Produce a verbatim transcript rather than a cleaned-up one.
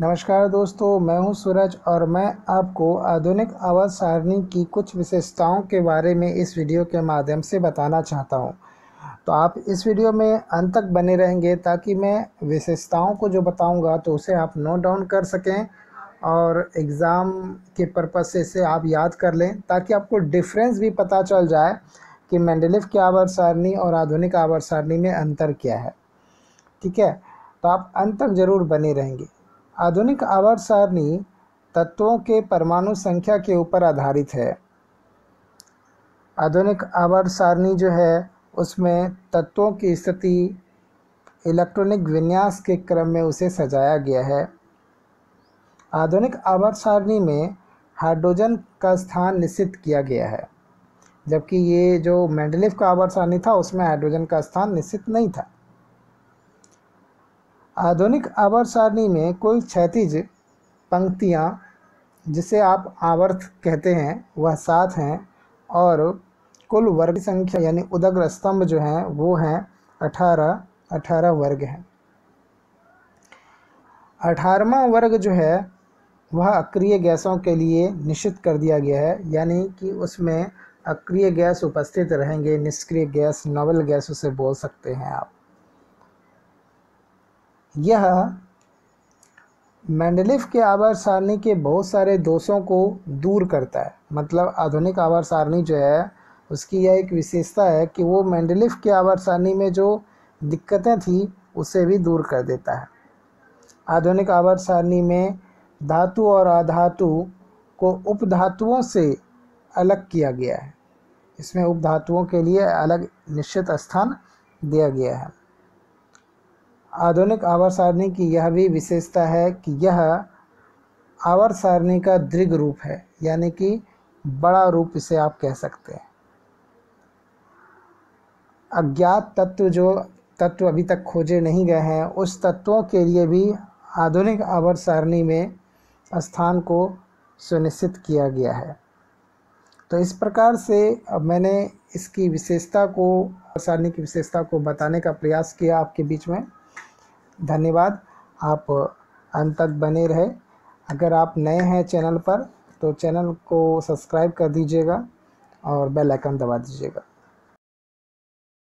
नमस्कार दोस्तों, मैं हूं सूरज और मैं आपको आधुनिक आवर्त सारणी की कुछ विशेषताओं के बारे में इस वीडियो के माध्यम से बताना चाहता हूं। तो आप इस वीडियो में अंत तक बने रहेंगे ताकि मैं विशेषताओं को जो बताऊंगा तो उसे आप नोट डाउन कर सकें और एग्ज़ाम के पर्पज़ से इसे आप याद कर लें, ताकि आपको डिफरेंस भी पता चल जाए कि मेंडलीव की आवर्त सारणी और आधुनिक आवर्त सारणी में अंतर क्या है। ठीक है, तो आप अंत तक ज़रूर बने रहेंगे। आधुनिक आवर्त सारणी तत्वों के परमाणु संख्या के ऊपर आधारित है। आधुनिक आवर्त सारणी जो है उसमें तत्वों की स्थिति इलेक्ट्रॉनिक विन्यास के क्रम में उसे सजाया गया है। आधुनिक आवर्त सारणी में हाइड्रोजन का स्थान निश्चित किया गया है, जबकि ये जो मेंडलीव का आवर्त सारणी था उसमें हाइड्रोजन का स्थान निश्चित नहीं था। आधुनिक आवर्त सारणी में कुल क्षैतिज पंक्तियाँ, जिसे आप आवर्त कहते हैं, वह सात हैं और कुल वर्ग संख्या यानी उदग्र स्तंभ जो हैं वो हैं अठारह अठारह वर्ग हैं। अठारहवां वर्ग जो है वह अक्रिय गैसों के लिए निश्चित कर दिया गया है, यानी कि उसमें अक्रिय गैस उपस्थित रहेंगे। निष्क्रिय गैस, नॉवल गैस उसे बोल सकते हैं आप। यह मेंडलीव के आवर्त सारणी के बहुत सारे दोषों को दूर करता है। मतलब आधुनिक आवर्त सारणी जो है उसकी यह एक विशेषता है कि वो मेंडलीव के आवर्त सारणी में जो दिक्कतें थी उसे भी दूर कर देता है। आधुनिक आवर्त सारणी में धातु और अधातु को उपधातुओं से अलग किया गया है। इसमें उपधातुओं के लिए अलग निश्चित स्थान दिया गया है। आधुनिक आवर्त सारणी की यह भी विशेषता है कि यह आवर्त सारणी का दीर्घ रूप है, यानी कि बड़ा रूप इसे आप कह सकते हैं। अज्ञात तत्व, जो तत्व अभी तक खोजे नहीं गए हैं, उस तत्वों के लिए भी आधुनिक आवर्त सारणी में स्थान को सुनिश्चित किया गया है। तो इस प्रकार से अब मैंने इसकी विशेषता को, सारणी की विशेषता को बताने का प्रयास किया आपके बीच में। धन्यवाद, आप अंत तक बने रहे। अगर आप नए हैं चैनल पर तो चैनल को सब्सक्राइब कर दीजिएगा और बेल आइकन दबा दीजिएगा।